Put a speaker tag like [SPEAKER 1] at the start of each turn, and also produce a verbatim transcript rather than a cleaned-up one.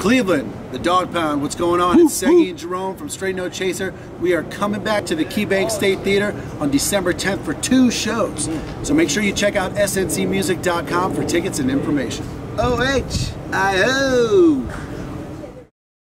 [SPEAKER 1] Cleveland, the Dog Pound, what's going on? It's Seggy and Jerome from Straight No Chaser. We are coming back to the KeyBank State Theater on December tenth for two shows. So make sure you check out S N C music dot com for tickets and information. O H I O